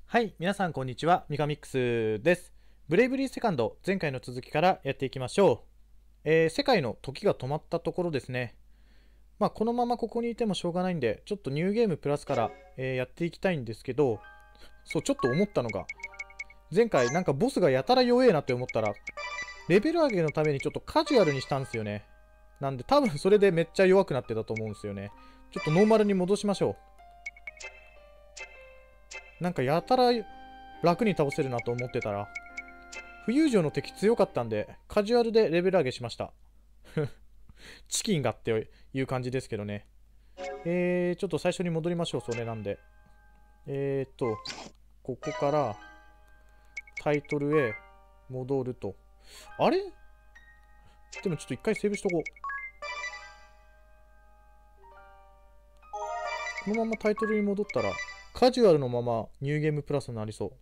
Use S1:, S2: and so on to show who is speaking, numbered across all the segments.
S1: はい、皆さんこんにちは。ミカミックスです。ブレイブリーセカンド、前回の続きからやっていきましょう。世界の時が止まったところですね。このままここにいてもしょうがないんで、ちょっとニューゲームプラスから、やっていきたいんですけど、そう、ちょっと思ったのが、前回なんかボスがやたら弱えなって思ったら、レベル上げのためにちょっとカジュアルにしたんですよね。なんで多分それでめっちゃ弱くなってたと思うんですよね。ちょっとノーマルに戻しましょう。なんかやたら楽に倒せるなと思ってたら、浮遊城の敵強かったんで、カジュアルでレベル上げしました。チキンがっていう感じですけどね。ちょっと最初に戻りましょう、それなんで。ここからタイトルへ戻ると。あれでもちょっと一回セーブしとこう。このままタイトルに戻ったら、カジュアルのままニューゲームプラスになりそう。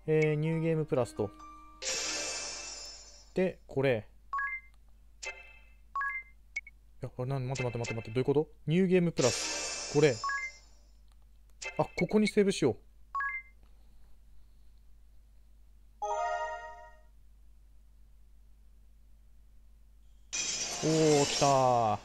S1: ニューゲームプラスと。で、これ。いや、これ待って、どういうこと？ニューゲームプラス。これ。あ、ここにセーブしよう。おー、来たー。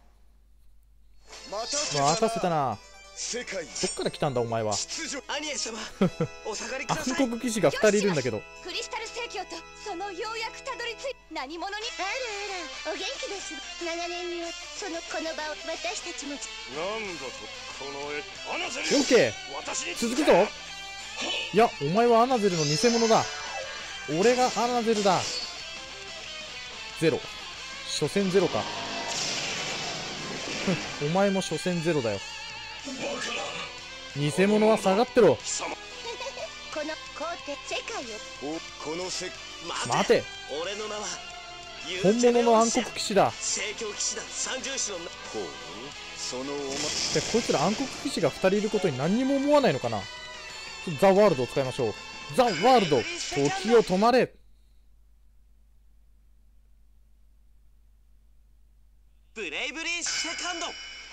S1: 待たせたな。どっから来たんだお前は。
S2: アニエ様お下がりください。
S1: 暗黒騎士が2人いるんだけど。
S3: クリスタル聖教とそのようやくたどり着い何者に。
S4: あらお元気です。長年にはこの場を私たちも。
S2: なんだとこの絵アナゼル。
S1: オッケー、続くぞ。いや、お前はアナゼルの偽物だ。俺がアナゼルだ。ゼロ。所詮ゼロか。お前も所詮ゼロだよ。偽物は下がってろ。
S4: この皇帝世界を
S2: このせ
S1: 待て。
S2: 俺の名は
S1: 本物の暗黒騎士だ。
S2: 聖教騎士団三重士のほうその
S1: で、こいつら暗黒騎士が2人いることに何にも思わないのかな。ザ・ワールドを使いましょう。ザ・ワールド、時を止まれ。
S2: ブレイブリーセカンド。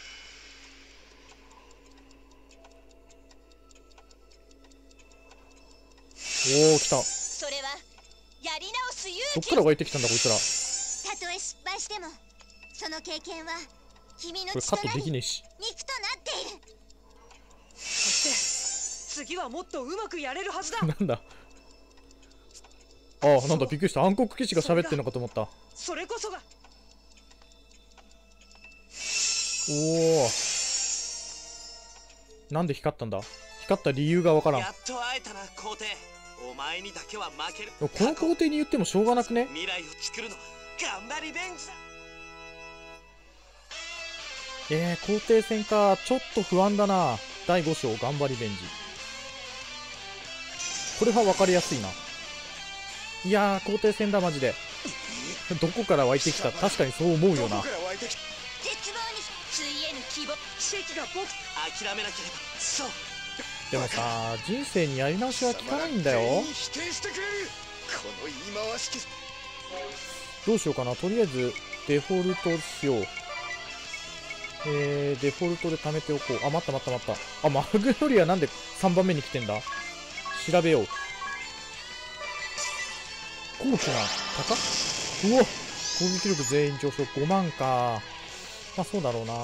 S1: おー、来た。
S3: それはやり直す勇気。
S1: どっから湧いてきたんだこいつら。
S4: たとえ失敗してもその経験は君の
S1: これカットできねえし。
S4: 肉となっている。
S5: そして次はもっとうまくやれるはずだ。
S1: なんだ。ああ、なんだ、びっくりした。暗黒騎士が喋ってんのかと思った。
S5: それこそが
S1: おお。なんで光ったんだ。光った理由がわからん。
S2: やっと会えたな皇帝。お前にだけは負ける。
S1: この皇帝に言ってもしょうがなくね。
S2: 未来を作るのは頑張りベンジだ。
S1: 皇帝戦か。ちょっと不安だな。第5章頑張りベンジ。これは分かりやすいな。いやー、皇帝戦だマジで。どこから湧いてきた。確かにそう思うよな。
S3: 絶望についえぬ希望。
S5: 奇跡が僕
S2: 諦めなければ。そう
S1: でもさ、人生にやり直しは効かないんだよ。
S2: 否定してくれる。この言い回しき
S1: どうしようかな。とりあえずデフォルトしよう。デフォルトで貯めておこう。あ、待った。あ、マグノリアなんで3番目に来てんだ。調べよう。高知な高っ。うわ、攻撃力全員上昇5万か。まあそうだろうな。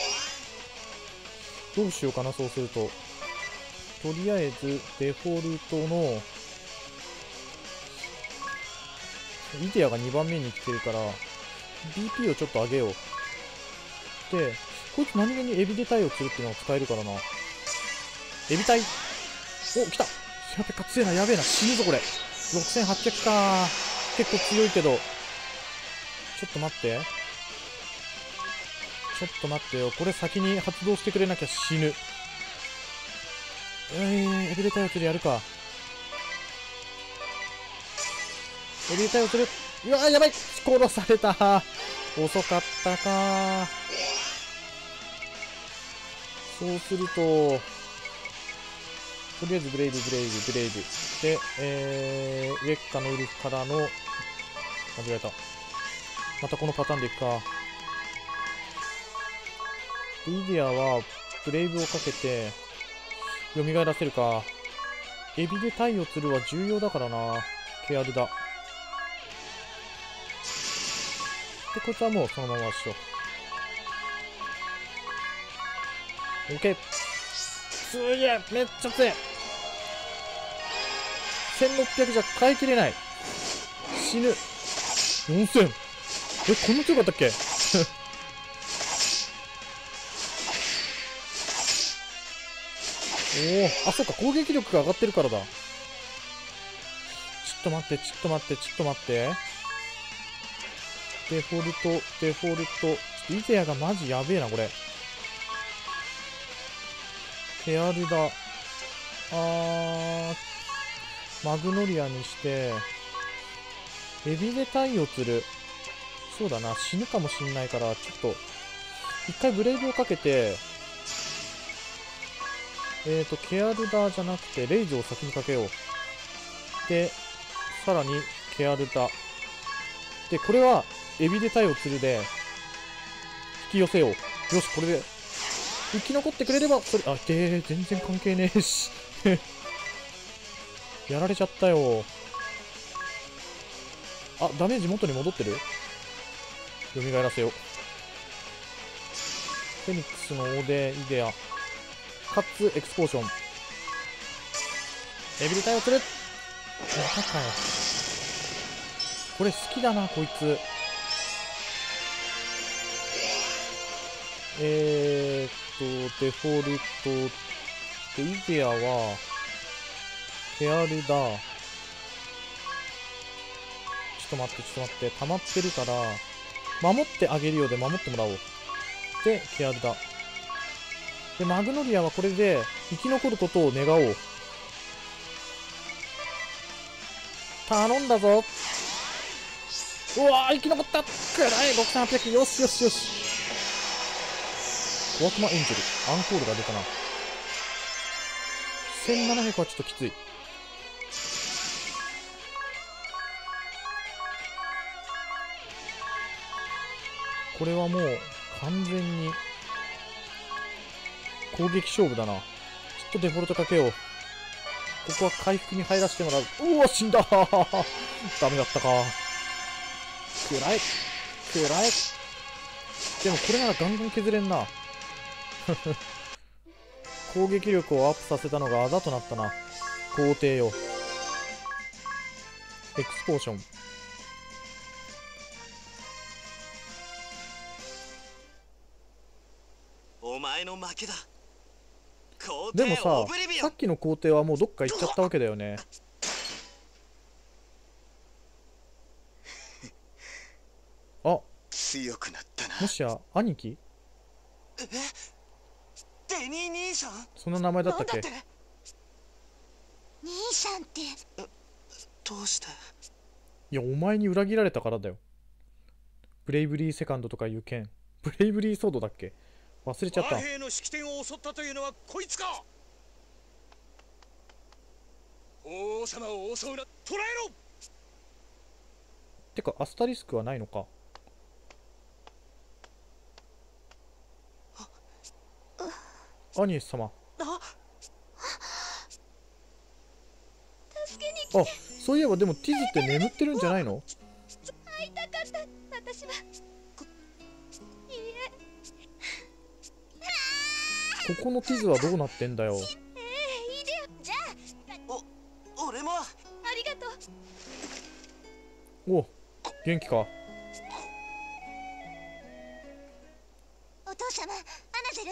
S1: どうしようかな。そうするととりあえずデフォルトのイデアが2番目に来てるから BP をちょっと上げよう。で、こいつ何気にエビで対応するっていうのが使えるからな。エビ対。お、来た。やべ、か強えな。やべえな。死ぬぞこれ。6800か。結構強いけど。ちょっと待って。よ。これ先に発動してくれなきゃ死ぬ。エビで対応するやるか。エビで対応する。うわー、やばい。殺された。遅かったか。そうすると、とりあえずブレイブ。で、ウェッカのウルフからの、間違えた。またこのパターンでいくか。イデアは、ブレイブをかけて、 蘇らせるか。エビで太陽釣るは重要だからな。ケアルだ。で、こいつはもうそのまましよう。オッケー。すげえ、めっちゃ強い。1600じゃ耐えきれない。死ぬ。4000。こんな強かったっけおお、あ、そっか、攻撃力が上がってるからだ。ちょっと待って、ちょっと待って、ちょっと待って。デフォルト、デフォルト。ちょっとイゼアがマジやべえな、これ。ケアルだ。マグノリアにして、エビで太陽釣る。そうだな、死ぬかもしんないから、ちょっと、一回ブレードをかけて、ケアルダーじゃなくて、レイズを先にかけよう。で、さらに、ケアルダー。で、これは、エビで太陽釣るで、引き寄せよう。よし、これで、生き残ってくれれば、それ、全然関係ねえし。やられちゃったよ。ダメージ元に戻ってる？蘇らせよう。フェニックスのオーデイデア。かつ、エクスポーション。エビで対応する。またかよ。これ好きだな、こいつ。デフォルト。で、イデアは、ケアルだ。ちょっと待って、ちょっと待って。溜まってるから、守ってあげるようで守ってもらおう。で、ケアルだ。で、マグノリアはこれで生き残ることを願おう。頼んだぞ。うわー、生き残った。くらい、6800。よしよしよし。小悪魔エンジェル。アンコールが出たな。1700はちょっときつい。これはもう完全に攻撃勝負だな。ちょっとデフォルトかけよう。ここは回復に入らせてもらう。うわ、死んだダメだったか。くらえくらえ。でもこれならガンガン削れんな。攻撃力をアップさせたのがあざとなったな。皇帝よ。エクスポーション。
S2: お前の負けだ。
S1: でもさ、さっきの皇帝はもうどっか行っちゃったわけだよね。
S2: 強くなったな。
S1: もしや兄貴？
S2: デニー兄さん？
S1: そんな名前だったっけ？
S4: 兄さんって
S2: どうして？
S1: いや、お前に裏切られたからだよ。ブレイブリーセカンドとかいう剣。ブレイブリーソードだっけ？忘れちゃった。
S6: 和平の式典を襲ったというのはこいつか。法王様を襲うな。捕らえろ。
S1: てかアスタリスクはないのか。アニエス様。
S3: 助けに来て。
S1: そういえばでもティズって眠ってるんじゃないの？
S3: 会いたかった。私は。いいえ。
S1: ここのティズはどうなってんだよ。
S3: いいでよ。じゃあ。
S2: 俺も。
S3: ありがと
S1: お、
S3: う。
S1: 元気か？
S4: お父様アナゼル。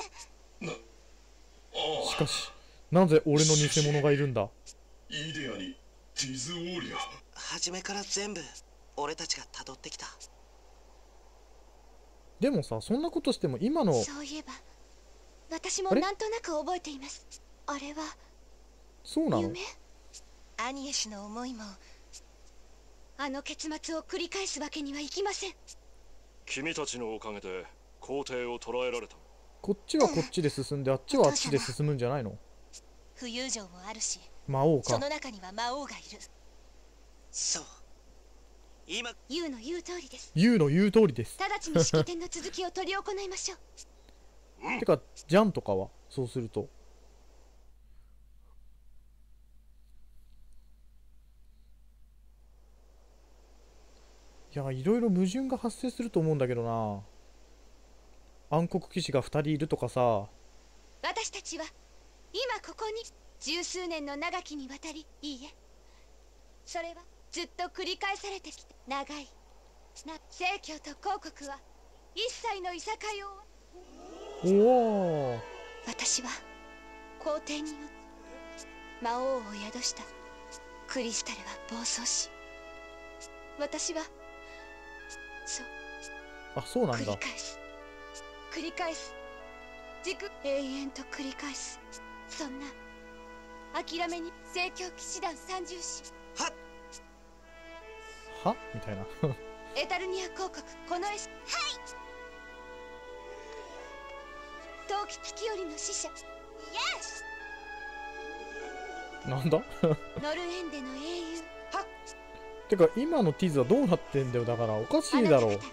S1: しかし、なぜ俺の偽物がいるんだ？
S6: イデアにティズオーリア。
S2: 初めから全部俺たちが辿ってきた。
S1: でもさ、そんなことしても今の。
S3: そういえば私もなんとなく覚えています。あれは
S1: そうなの？
S3: 夢？アニエ氏の思いもあの結末を繰り返すわけにはいきません。
S6: 君たちのおかげで皇帝を捕らえられた。
S1: こっちはこっちで進んで、あっちはあっちで進むんじゃないの？
S3: 浮遊城もあるし、
S1: 魔王か。
S3: その中には魔王がいる。
S2: そう今
S3: ユウの言う通りです。
S1: ユウの言う通りです。
S3: 直ちに式典の続きを執り行いましょう。
S1: てかジャンとかはそうするといや、いろいろ矛盾が発生すると思うんだけどな。暗黒騎士が2人いるとかさ。
S3: 私たちは今ここに十数年の長きにわたり、いいえ、それはずっと繰り返されてきた長い正教と公国は一切のいさかいを。
S1: おお。
S3: 私は皇帝によって魔王を宿したクリスタルは暴走し、私は
S1: そうなんだ。
S3: 繰り返す永遠と繰り返す、そんな諦めに正教騎士団三重士
S1: はみたいな
S3: エタルニア公国この陶器月寄りの使者、イエス
S1: なんだ
S3: ノルエンデの英雄。
S1: てか今のティズはどうなってんだよ。だからおかしいだろう。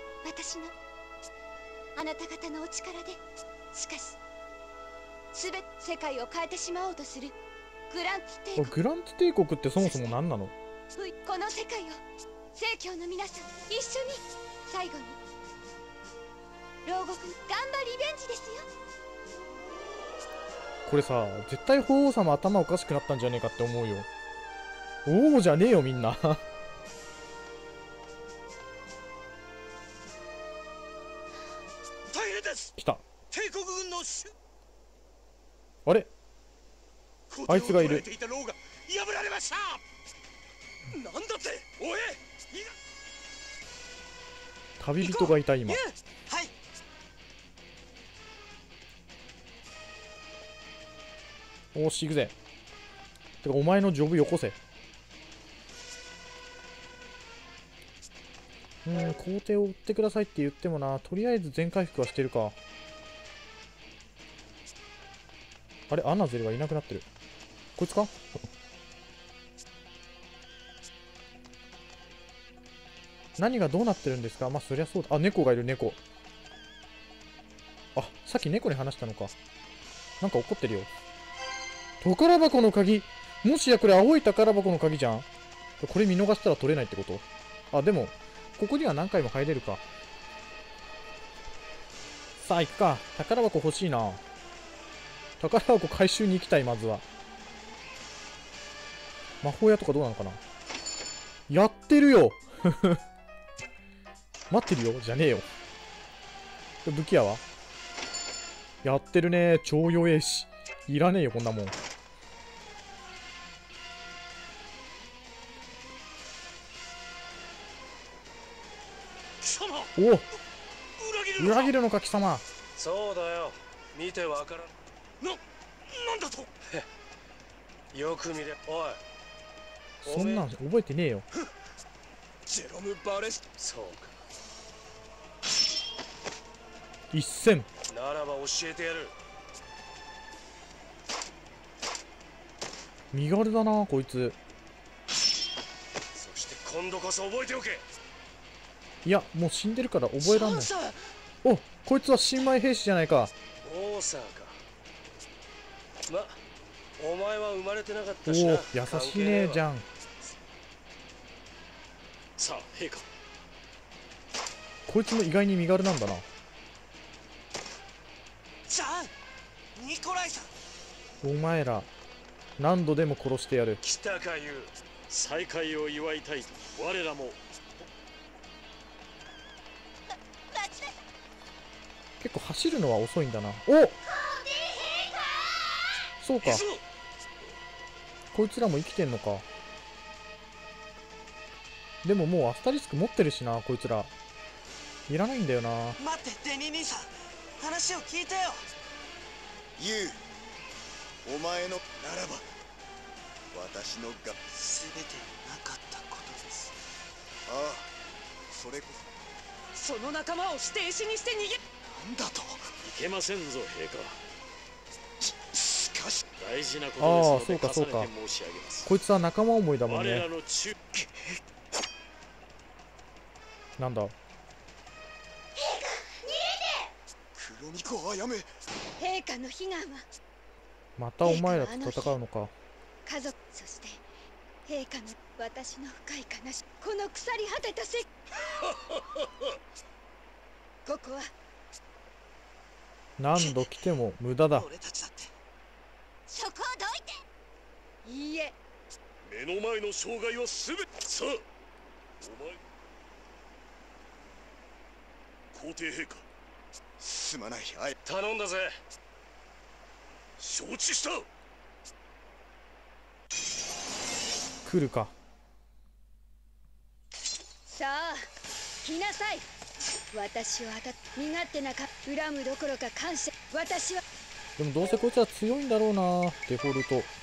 S3: あなた方のお力で、しかし全て世界を変えてしまおうとするグランツ帝国。
S1: グランツ帝国ってそもそも何なの？
S3: この世界を正教の皆さん一緒に最後に牢獄頑張リベンジですよ。
S1: これさ、絶対法皇様頭おかしくなったんじゃねえかって思うよ。おおじゃねえよみんな
S2: 大変です。
S1: 来た。
S2: 帝国軍の
S1: あれ、あいつがいる。
S2: 破られました。なんだっておい、
S1: 旅人がいた今。
S2: はい。
S1: おし、行くぜ。てかお前のジョブよこせ。皇帝を追ってくださいって言ってもな、とりあえず全回復はしてるか。あれ、アナゼルがいなくなってる。こいつか何がどうなってるんですか？まあそりゃそうだ。あ、猫がいる、猫。あ、さっき猫に話したのか。なんか怒ってるよ。宝箱の鍵。もしやこれ青い宝箱の鍵じゃん。これ見逃したら取れないってこと？あ、でもここには何回も入れるか。さあ行くか。宝箱欲しいな。宝箱回収に行きたい。まずは魔法屋とかどうなのかな。やってるよ待ってるよじゃねえよ。武器屋はやってるね。超弱えしいらねえよこんなもん。おお、裏切るのか貴様。
S6: そうだよ、見てわからん。
S2: なんだと
S6: よく見れ。おい、
S1: そんなん覚えてねえよ。
S2: ジェロム・バレス。
S6: そうか、
S1: 1000
S6: ならば教えてやる。
S1: 身軽だなこいつ。
S6: そして今度こそ覚えておけ。
S1: いやもう死んでるから覚えらんない。お、こいつは新米兵士じゃないか。
S6: オーサーか。ま、お前は生まれてなかった
S1: お
S6: しな。
S1: お、優しいねじゃん。
S6: さあ陛下、
S1: こいつも意外に身軽なんだな。
S2: じゃあニコライさん、
S1: お前ら何度でも殺してやる。
S6: 来たかいう再会を祝いたいと我らも。
S1: 結構走るのは遅いんだな。お、そうか、こいつらも生きてんのか。でももうアスタリスク持ってるしな。こいつらいらないんだよな。
S2: 待って、デニー兄さん、話を聞いてよ。
S7: ユウ、お前のならば私のが
S2: 全てなかったことです。
S7: ああ、それこ
S5: その仲間を捨て石にして逃げ。
S7: なんだと。
S6: いけませんぞ陛下。
S7: しかし
S6: 大事なことですので
S1: ああ、そうか
S6: 重ねて申し上げます。
S1: こいつは仲間思いだもん
S6: 我ら
S1: ね。
S6: の中
S1: なんだ。
S7: 黒巫女あやめ。
S3: 陛下の悲願は
S1: またお前らと戦うのか。
S3: 家族、そして陛下の私の深い悲しこの腐り果てたここは
S1: 何度来ても無駄だ。
S2: 俺たちだって
S3: そこをどいて。いいえ、
S6: 目の前の障害は全てさあ、お前皇帝陛下、
S7: すまない。あい
S6: 頼んだぜ。承知した。
S1: 来るか。
S3: さあ来なさい。私は身勝手なか恨むどころか感謝。私は
S1: でもどうせこいつは強いんだろうな、デフォルト。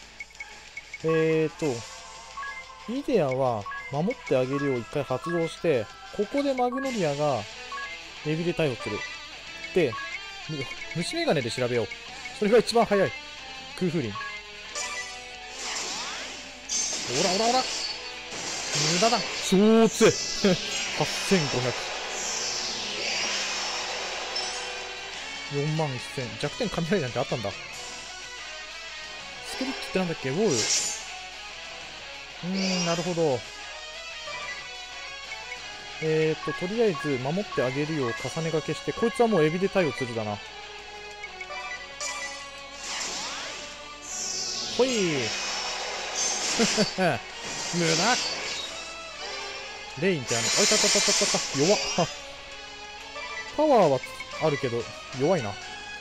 S1: イデアは守ってあげるよう一回発動して、ここでマグノリアがエビで逮捕する。で、虫眼鏡で調べよう。それが一番早い。空風林。おらおらおら、無駄だ。超強い8500。41000。弱点雷なんてあったんだ。スピリットってなんだっけ、ウォール。なるほど。とりあえず守ってあげるよう重ね掛けして、こいつはもうエビで対応するだな。ほい無駄。レインってあいたたたたたた、弱っ。パワーはあるけど弱いな。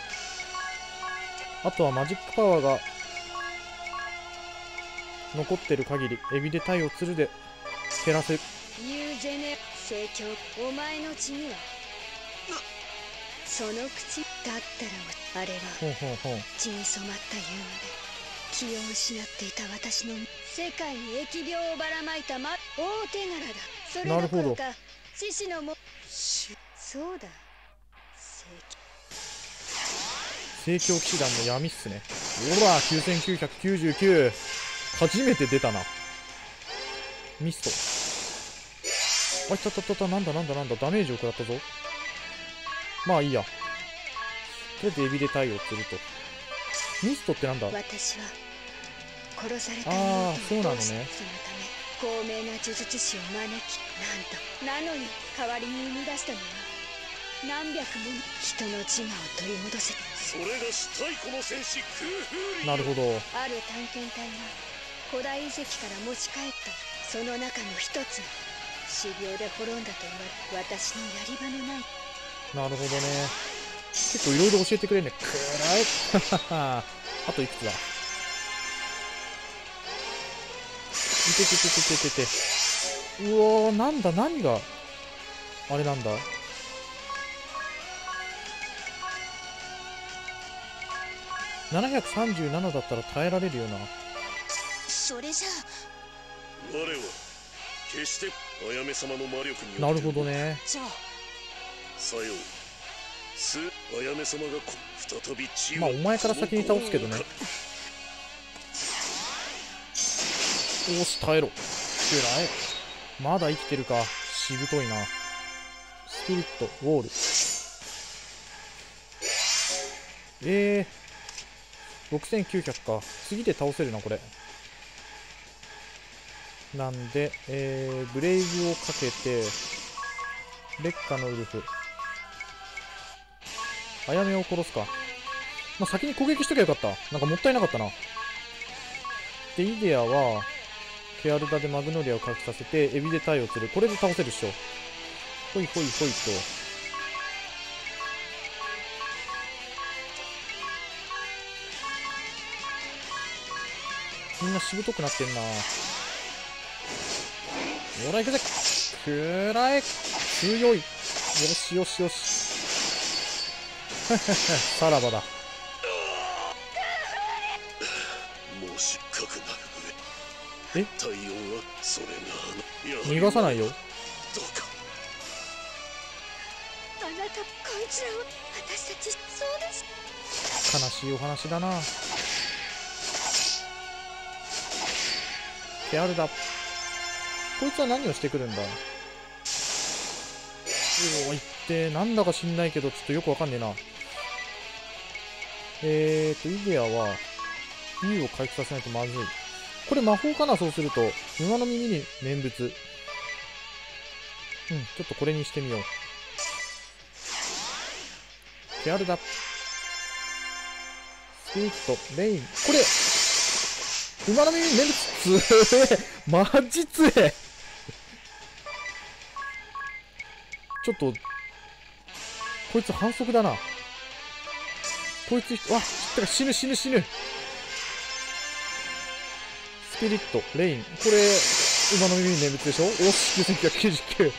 S1: あとはマジックパワーが残ってる限りエビで対応するで減らせる。
S3: ユーゼネ盛況。お前の血にはその口だったら、あれは
S1: ほんほんほん。
S3: 血に染まった夕まで気を失っていた私の世界に疫病をばらまいた大手柄だ。それどころか獅子のもそうだ、
S1: 聖教騎士団の闇っすね。ほら9999。初めて出たな。ミスト。あいたたたた、なんだなんだなんだ、ダメージを食らったぞ。まあいいや。とりあえずエビで対応すると。ミストってなんだ。
S3: 私は殺された
S1: ああ、そうなのね。
S3: そのため高名な呪術師を招き、なのに代わりに生み出したのは何百もの人の自我を取り戻せ。
S6: それがしたいこの戦士空風林。
S1: なるほど。
S3: ある探検隊が古代遺跡から持ち帰ったその中の一つが死病で滅んだと言われ、私のやり場のない。
S1: なるほどね。結構いろいろ教えてくれるね。くらい。あといくつだ。いててててててて。うおー、なんだ、何があれなんだ。737だったら耐えられるよな。
S3: それじゃあ
S6: 我は決してあやめ様の魔力によって。
S1: なるほどね。
S3: じゃあ
S6: さよう。あやめ様が再び血を。
S1: まあお前から先に倒すけどね。おし、耐えろ。くらえ。まだ生きてるか。しぶといな。スピリットウォール。6900か。次で倒せるなこれ。なんで、ブレイブをかけて劣化のウルフ、あやめを殺すか。まあ、先に攻撃しときゃよかった。なんかもったいなかったな。でイデアはケアルダでマグノリアを回復させてエビで対応する。これで倒せるっしょ。ほいほいほいと。みんなしぶとくなってんな。ほら行くぜ。くらえ。強い。よしよしよし。さらばだ。
S6: もしかくなる
S1: え、
S6: 上。体温はそれが
S1: 逃がさないよ。
S6: どうか。
S3: あなたこいつらを私たちそうです。
S1: 悲しいお話だな。ケアルダ。こいつは何をしてくるんだ。おお、いってなんだか知んないけどちょっとよくわかんねえな。イデアは U を回復させないとまずい。 これ魔法かな。そうすると馬の耳に念仏。ちょっとこれにしてみよう。ケアルダ、スピリット、レイン。これ馬の耳に念仏。つえマジつえ。ちょっとこいつ反則だな。こいつわってか死ぬ。スピリット、レイン。これ馬の耳に念仏でしょ。おし、9999。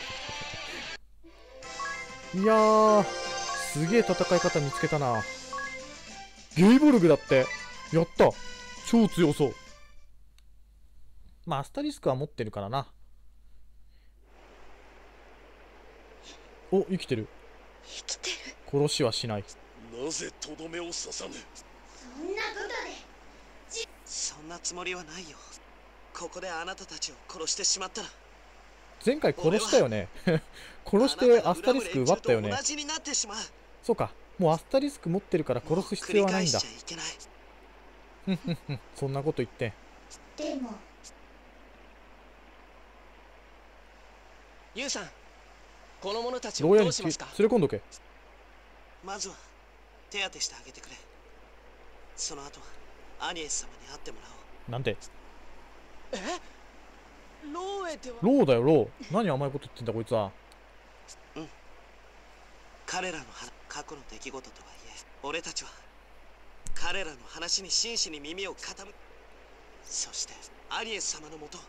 S1: いやー、すげえ戦い方見つけたな。ゲイボルグだって。やった、超強そう。まあアスタリスクは持ってるからな。お、生きてる。殺しはしない。
S6: なぜとどめを刺さぬ。
S4: そんなことで
S2: そんなつもりはないよ。ここであなたたちを殺してしまったら、
S1: 前回殺したよね。殺してアスタリスク奪ったよね。
S2: 同じになってしまう。
S1: そうか、もうアスタリスク持ってるから殺す必要はないんだ。
S2: 繰り返しちゃいけない。
S1: そんなこと言って。
S4: でも
S5: ユウさん、この者たち
S1: 牢屋に連
S5: をどうしますか。
S1: れ込んどけ。
S2: まずは手当てしてあげてくれ。その後はアニエス様に会ってもらおう。
S1: なんで
S5: ローエでは。
S1: ローだよ、ロー。何甘いこと言ってんだこいつは。
S2: 彼らの過去の出来事とはいえ、俺たちは彼らの話に真摯に耳を傾け、そしてアニエス様のもと。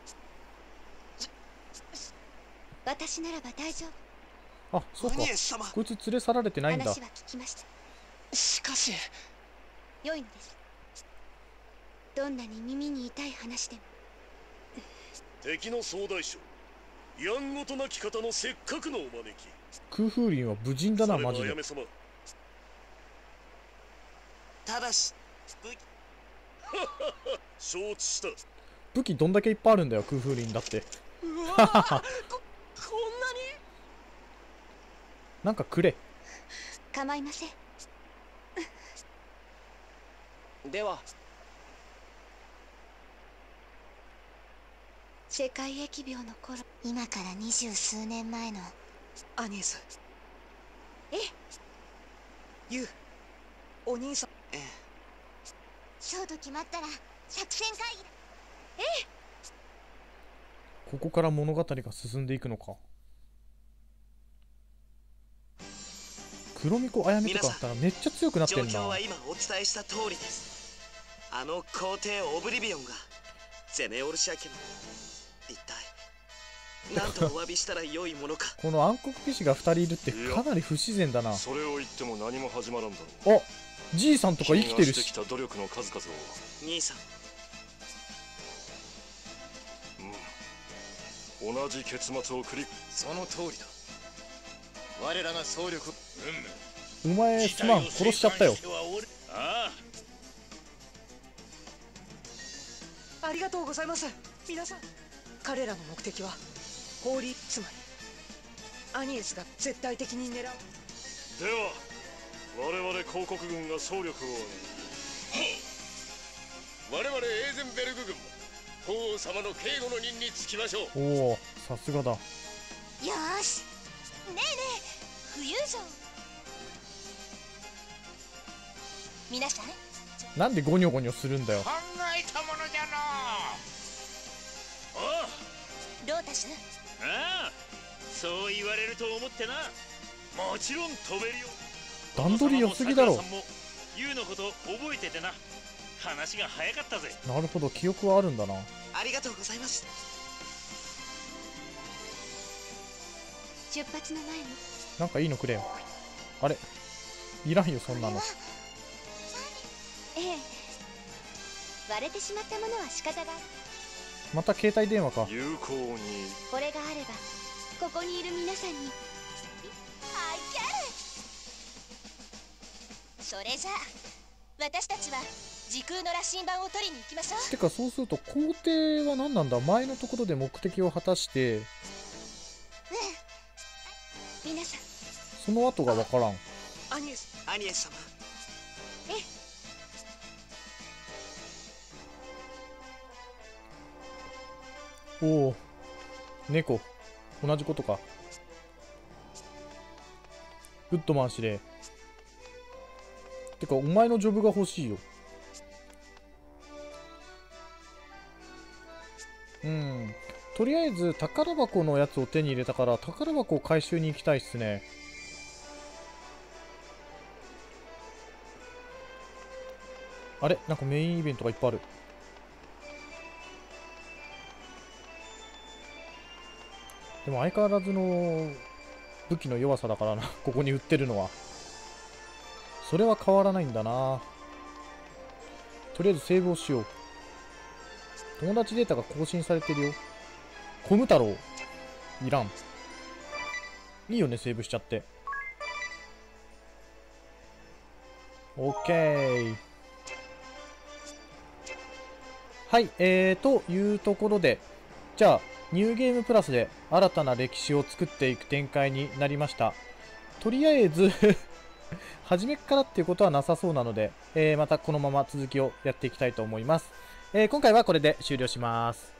S3: 私ならば大丈夫。
S1: あ、そうか。
S2: アニエス様、
S1: こいつ連れ去られてないんだ。
S3: 話は聞きました。
S5: しかし
S3: 良いのです。どんなに耳に痛い話でも。
S6: 敵の総大将、やんごとなき方のせっかくのお招き。
S1: 空風林は無人だな、マジで。
S6: あやめ様。
S2: ただし
S6: 承知した。
S1: 武器どんだけいっぱいあるんだよ、空風林だって。
S5: うわーこんなに。
S1: なんかくれ。
S3: 構いません。
S5: では
S3: 世界疫病の頃、
S4: 今から20数年前の
S5: アニエス。
S3: ええ、
S5: ユウ、お兄さん。
S2: ええ、
S4: そうと決まったら作戦会議だ。
S1: ここから物語が進んでいくのか。黒巫女あやめとかあったらめっちゃ強くなってんな。
S2: 状況は今お伝えした通りです。あの皇帝オブリビオンがゼネオルシア家の一体何とお詫びしたら良いものか。
S1: この暗黒騎士が2人いるってかなり不自然だな。
S6: それを言っても何も始まらんだろう。
S1: あ、じいさんとか生きてるし。
S6: 君がしてきた努力の数々を。
S2: 兄さん、
S6: 同じ結末を繰り。
S7: その通りだ。我らが総力。
S1: お前すまん、殺しちゃったよ。
S6: あ
S5: ありがとうございます。皆さん、彼らの目的はホーリー、つまりアニエスが絶対的に狙う。
S6: では我々広告軍が総力を
S7: 我々エーゼンベルグ軍も法皇様の警護の任につきましょう。
S1: おお、さすがだ。
S4: よーし。ねえねえ、浮遊城。皆さん、
S1: なんでゴニョゴニョするんだよ。
S7: 考えたものじゃの
S4: ロータス、
S8: ああ、そう言われると思ってな。もちろん飛べるよ。
S1: 段取り良すぎだろ。
S8: さんもユウのこと覚えててな。話が早かったぜ。
S1: なるほど、記憶はあるんだな。
S2: ありがとうございます。
S3: 出発の前に
S1: なんかいいのくれよ。あれ、いらんよそんなの。
S3: ええ、割れてしまったものは仕方が。
S1: また携帯電話か。
S6: 有効に。
S3: これがあればここにいる皆さんに。
S4: I get it。それじゃあ私たちは時空の羅針盤を取りに行きましょう。
S1: てかそうすると皇帝は何なんだ。前のところで目的を果たして
S3: 皆さん、
S1: その後がわからん。
S5: アニエス、
S2: アニエス様、
S1: おお、猫。同じことか。グッドマン司令。てか、お前のジョブが欲しいよ。とりあえず、宝箱のやつを手に入れたから、宝箱を回収に行きたいっすね。あれなんかメインイベントがいっぱいある。でも相変わらずの武器の弱さだからな、ここに売ってるのは。それは変わらないんだな。とりあえずセーブをしよう。友達データが更新されてるよ。コム太郎。いらん。いいよね、セーブしちゃって。オッケー。はい、というところで、じゃあ、ニューゲームプラスで新たな歴史を作っていく展開になりました。とりあえず初めからっていうことはなさそうなので、またこのまま続きをやっていきたいと思います。今回はこれで終了します。